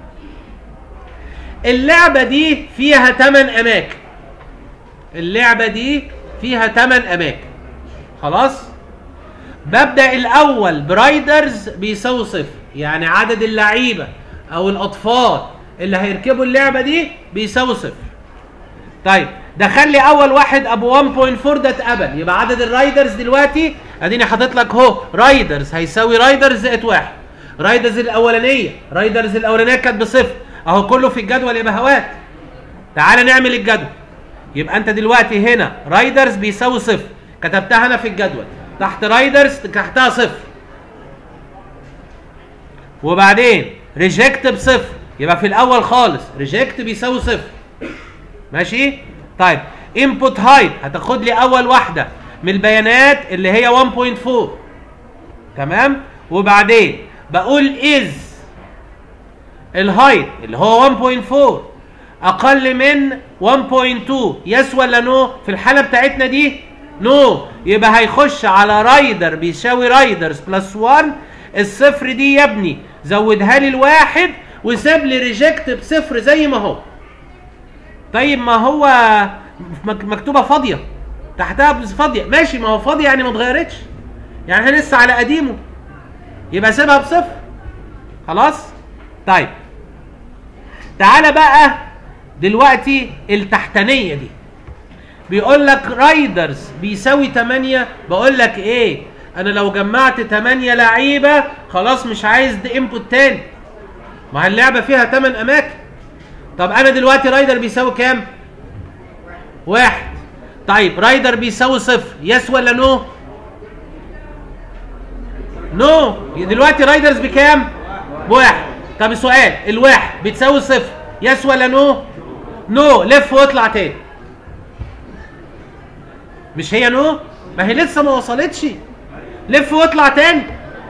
S1: اللعبة دي فيها تمن اماكن. اللعبة دي فيها تمن اماكن. خلاص؟ ببدأ الاول برايدرز بيساوي صفر، يعني عدد اللعيبة او الاطفال اللي هيركبوا اللعبة دي بيساوي صفر. طيب دخل لي اول واحد ابو واحد فاصلة أربعة ده اتقبل، يبقى عدد الرايدرز دلوقتي اديني حاطط لك اهو رايدرز هيساوي رايدرز زائد واحد. رايدرز الاولانيه رايدرز الاولانيه كانت بصفر، اهو كله في الجدول يا بهوات. تعالى نعمل الجدول. يبقى انت دلوقتي هنا رايدرز بيساوي صفر، كتبتها انا في الجدول. تحت رايدرز تحتها صفر. وبعدين ريجكت بصفر، يبقى في الاول خالص ريجكت بيساوي صفر. ماشي؟ طيب انبوت هايد هتاخد لي اول واحده من البيانات اللي هي واحد فاصلة أربعة. تمام؟ وبعدين بقول از الهايد اللي هو واحد فاصلة أربعة اقل من واحد فاصلة اتنين، يس ولا نو؟ في الحاله بتاعتنا دي نو. يبقى هيخش على رايدر بيساوي رايدرز بلس واحد. الصفر دي يا ابني زودها لي الواحد وساب لي ريجكت بصفر زي ما هو. طيب ما هو مكتوبه فاضيه تحتها فاضيه، ماشي، ما هو فاضيه يعني ما اتغيرتش، يعني احنا لسه على قديمه، يبقى سيبها بصفر. خلاص؟ طيب تعالى بقى دلوقتي التحتانيه دي بيقول لك رايدرز بيساوي تمانية. بقول لك ايه؟ انا لو جمعت تمانية لعيبه خلاص مش عايز ده انبوت تاني، ما اللعبه فيها تمن اماكن. طب انا دلوقتي رايدر بيساوي كام؟ واحد. طيب رايدر بيساوي صفر، يس ولا نو؟ نو. دلوقتي رايدرز بكام؟ بواحد. طب السؤال، الواحد بتساوي صفر، يس ولا نو؟ نو. لف واطلع تاني. مش هي نو؟ ما هي لسه ما وصلتش. لف واطلع تاني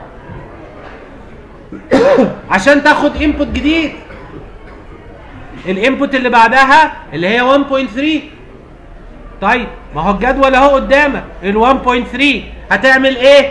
S1: عشان تاخد انبوت جديد. الانبوت اللي بعدها اللي هي واحد فاصلة تلاتة. طيب ما هو الجدول اهو قدامك. ال واحد فاصلة تلاتة هتعمل ايه؟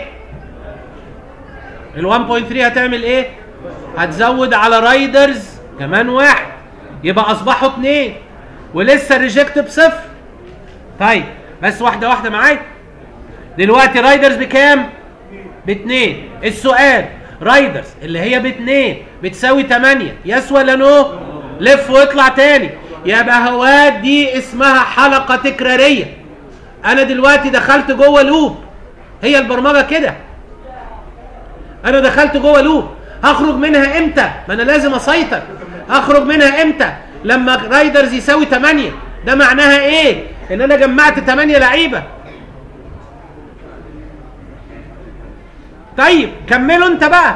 S1: ال واحد فاصلة تلاتة هتعمل ايه؟ هتزود على رايدرز كمان واحد، يبقى اصبحوا اتنين ولسه الريجكت بصفر. طيب بس واحده واحده معايا. دلوقتي رايدرز بكام؟ باتنين. السؤال، رايدرز اللي هي باتنين بتساوي تمانية، يس ولا نو؟ لف واطلع تاني. يا بهوات دي اسمها حلقه تكراريه. انا دلوقتي دخلت جوه لوب، هي البرمجه كده، انا دخلت جوه لوب، هخرج منها امتى؟ ما انا لازم اسيطر. هخرج منها امتى؟ لما رايدرز يساوي تمانية. ده معناها ايه؟ ان انا جمعت تمانية لعيبه. طيب كملوا انت بقى.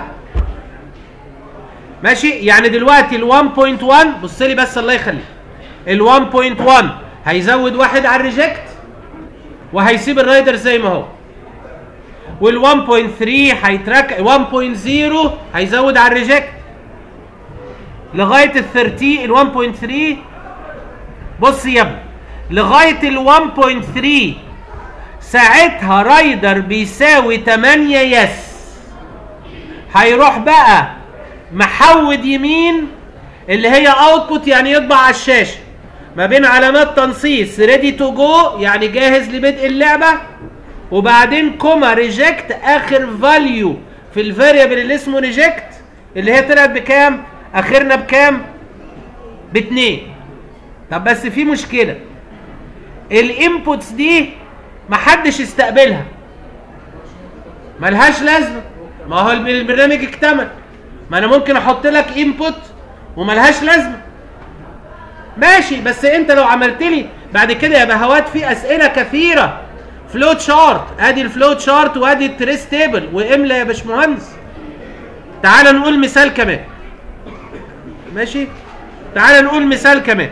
S1: ماشي؟ يعني دلوقتي ال واحد نقطة واحد بص لي بس الله يخليك، ال واحد نقطة واحد هيزود واحد على الريجكت وهيسيب الرايدر زي ما هو، وال واحد نقطة تلاتة هيترك واحد نقطة صفر هيزود على الريجكت لغايه ال تلاتين. ال واحد نقطة تلاتة بص يا ابني، لغايه ال واحد نقطة تلاتة ساعتها رايدر بيساوي تمانية يس، هيروح بقى محود يمين اللي هي اوتبوت يعني يطبع على الشاشه ما بين علامات تنصيص ريدي تو جو يعني جاهز لبدء اللعبه، وبعدين كوما ريجكت اخر فاليو في الفاريبل اللي اسمه ريجكت اللي هي طلعت بكام؟ اخرنا بكام؟ باتنين. طب بس في مشكله، الانبوتس دي محدش يستقبلها، ملهاش لازمه، ما هو البرنامج اكتمل. ما انا ممكن احط لك انبوت وملهاش لازمه. ماشي، بس انت لو عملت لي بعد كده يا بهوات في اسئله كثيره فلوت شارت، ادي الفلوت شارت وادي التريس تيبل واملا يا باشمهندس. تعال نقول مثال كمان. ماشي؟ تعال نقول مثال كمان.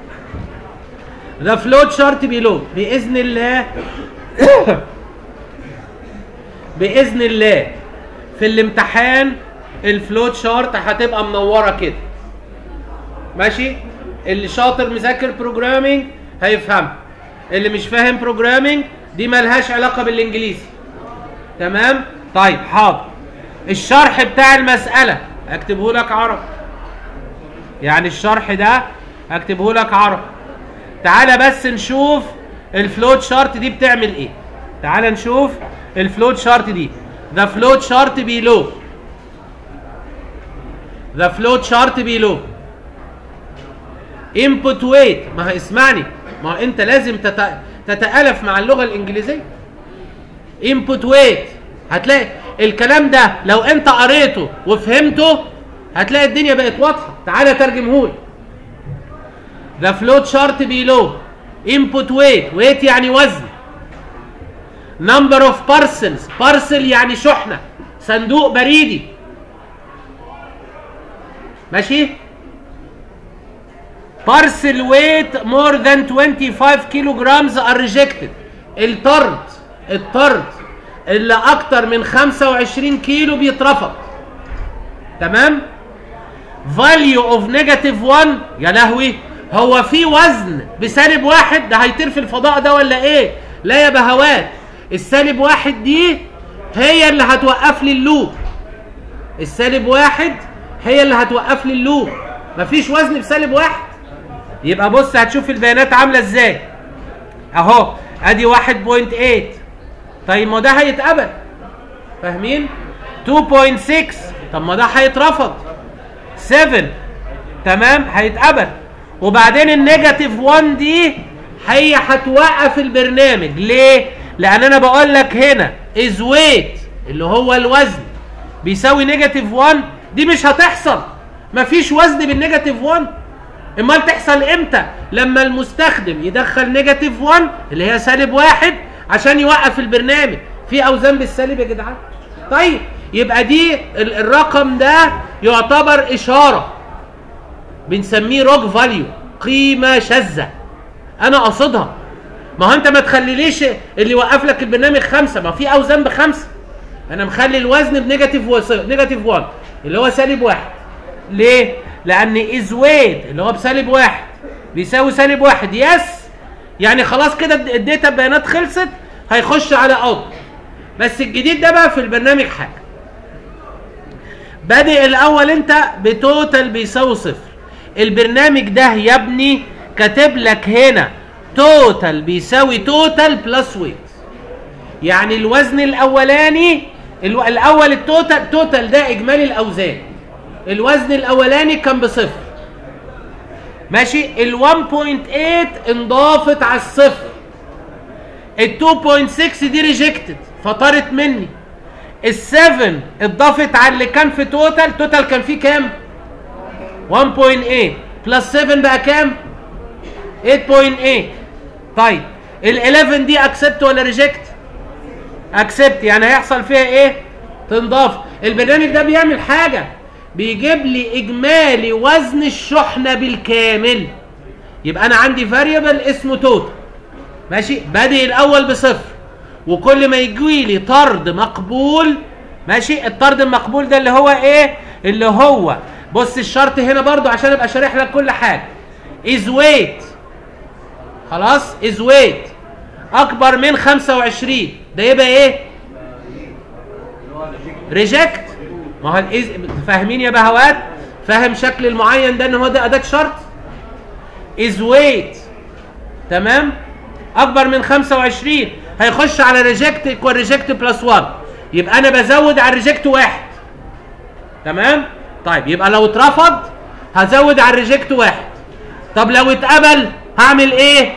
S1: ذا فلوت شارت بيلو باذن الله باذن الله في الامتحان الفلوت شارت هتبقى منوره كده. ماشي؟ اللي شاطر مذاكر بروجرامينج هيفهم، اللي مش فاهم بروجرامينج دي ملهاش علاقه بالانجليزي. تمام؟ طيب حاضر. الشرح بتاع المساله اكتبه لك عربي، يعني الشرح ده اكتبه لك عربي. تعالى بس نشوف الفلوت شارت دي بتعمل ايه. تعالى نشوف الفلوت شارت دي. ذا فلوت شارت بيلو ذا فلوت شارت بيلو input weight. ما اسمعني، ما انت لازم تت... تتألف مع اللغة الانجليزية. input weight هتلاقي الكلام ده لو انت قريته وفهمته هتلاقي الدنيا بقت واضحة. تعالى ترجمهولي. the float chart below input weight، weight يعني وزن، number of parcels، parcel يعني شحنة، صندوق بريدي. ماشي؟ parcel weight more than twenty-five kilograms are rejected. الطرد الطرد اللي اكتر من خمسة وعشرين كيلو بيترفض. تمام؟ value of negative one. يا لهوي، هو في وزن بسالب واحد ده هيطير في الفضاء ده ولا ايه؟ لا يا بهوات، السالب واحد دي هي اللي هتوقف لي اللوب. السالب واحد هي اللي هتوقف لي اللوب، مفيش وزن بسالب واحد. يبقى بص هتشوف البيانات عامله ازاي اهو، ادي واحد نقطة تمانية. طيب ما ده هيتقبل، فاهمين؟ اتنين نقطة ستة، طب ما ده هيترفض. سبعة تمام هيتقبل. وبعدين النيجاتيف واحد دي هي هتوقف البرنامج. ليه؟ لان انا بقول لك هنا از ويت اللي هو الوزن بيساوي نيجاتيف واحد، دي مش هتحصل، مفيش وزن بالنيجاتيف واحد. امال تحصل امتى؟ لما المستخدم يدخل نيجاتيف واحد اللي هي سالب واحد عشان يوقف البرنامج. في اوزان بالسالب يا جدعان. طيب يبقى دي الرقم ده يعتبر اشاره، بنسميه روج فاليو، قيمه شاذه انا قصدها. ما هو انت ما تخليليش اللي يوقف لك البرنامج خمسه، ما في اوزان بخمسه، انا مخلي الوزن بنيجاتيف نيجاتيف واحد اللي هو سالب واحد. ليه؟ لان از ويت اللي هو بسالب واحد بيساوي سالب واحد يس، يعني خلاص كده الداتا البيانات خلصت، هيخش على اوت. بس الجديد ده بقى في البرنامج حاجه، بادئ الاول انت بتوتال بيساوي صفر. البرنامج ده يا ابني كاتب لك هنا توتال بيساوي توتال بلس ويت، يعني الوزن الاولاني الاول التوتال توتال ده اجمالي الاوزان، الوزن الاولاني كان بصفر، ماشي. ال واحد فاصلة تمانية انضافت على الصفر. ال اتنين فاصلة ستة دي ريجكتد فطارت مني. ال سبعة اتضافت على اللي كان في توتال. توتال كان فيه كام؟ واحد فاصلة تمانية بلس سبعة بقى كام؟ تمانية فاصلة تمانية. طيب ال حداشر دي اكسبت ولا ريجكت؟ اكسبت، يعني هيحصل فيها ايه؟ تنضاف. البرنامج ده بيعمل حاجه، بيجيب لي اجمالي وزن الشحنه بالكامل. يبقى انا عندي فاريبل اسمه توتال، ماشي، بادئ الاول بصفر، وكل ما يجي لي طرد مقبول، ماشي، الطرد المقبول ده اللي هو ايه؟ اللي هو بص الشرط هنا برضو عشان ابقى شارح لك كل حاجه. از ويت، خلاص، از ويت اكبر من خمسة وعشرين، ده يبقى ايه؟ ريجكت. ما هو الإز... فاهمين يا بهوات؟ فاهم شكل المعين ده ان هو ده اداه شرط؟ از ويت تمام اكبر من خمسة وعشرين هيخش على ريجكت ايكوال ريجكت بلس واحد، يبقى انا بزود على الريجكت واحد. تمام؟ طيب يبقى لو اترفض هزود على الريجكت واحد. طب لو اتقبل هعمل ايه؟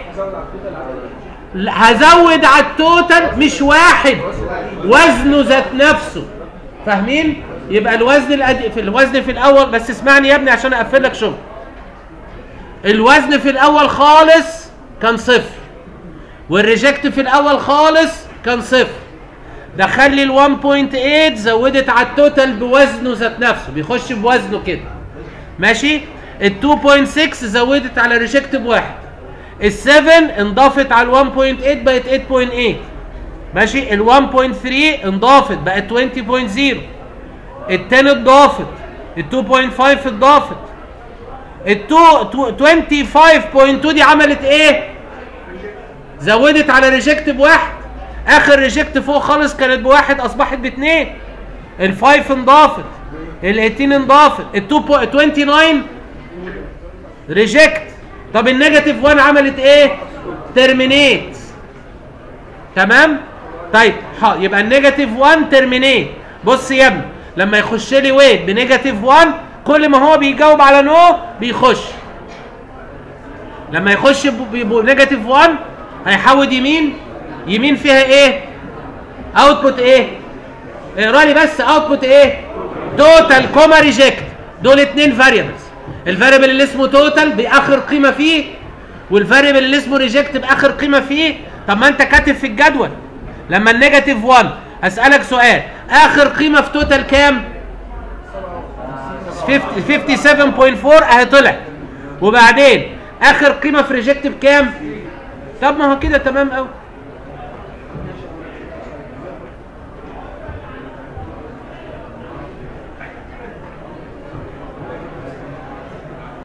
S1: هزود على التوتال مش واحد، وزنه ذات نفسه. فاهمين؟ يبقى الوزن الأد... في الوزن في الاول، بس اسمعني يا ابني عشان اقفل لك شغل. الوزن في الاول خالص كان صفر، والريجكت في الاول خالص كان صفر. دخل لي ال واحد فاصلة تمانية زودت على التوتال بوزنه ذات نفسه، بيخش بوزنه كده، ماشي. ال اتنين فاصلة ستة زودت على الريجكت بواحد. ال سبعة انضافت على ال واحد فاصلة تمانية بقت تمانية فاصلة تمانية، ماشي. ال واحد فاصلة تلاتة انضافت بقت عشرين فاصلة صفر. ال عشرة اتضافت، ال اتنين فاصلة خمسة اتضافت. ال خمسة وعشرين فاصلة اتنين دي عملت ايه؟ زودت على ريجكت بواحد. اخر ريجكت فوق خالص كانت بواحد اصبحت باتنين. ال خمسة انضافت، ال تمنتاشر انضافت، ال تسعة وعشرين ريجكت. طب النيجاتيف واحد عملت ايه؟ ترمينيت. تمام؟ طيب يبقى النيجاتيف واحد ترمينيت. بص يا ابني، لما يخش لي ويت بنيجاتيف واحد كل ما هو بيجاوب على نو بيخش. لما يخش بنيجاتيف واحد هيحود يمين، يمين فيها ايه؟ اوتبوت ايه؟ اقرا لي بس اوتبوت ايه؟ توتال كوما ريجكت. دول اتنين فاريبلز، الفاريبل اللي اسمه توتال باخر قيمه فيه، والفاريبل اللي اسمه ريجكت باخر قيمه فيه. طب ما انت كاتب في الجدول لما النيجاتيف واحد، هسألك سؤال، اخر قيمه في توتال كام؟ سبعة وخمسين فاصلة أربعة اهي طلعت. وبعدين اخر قيمه في ريجكت بكام؟ طب ما هو كده تمام قوي.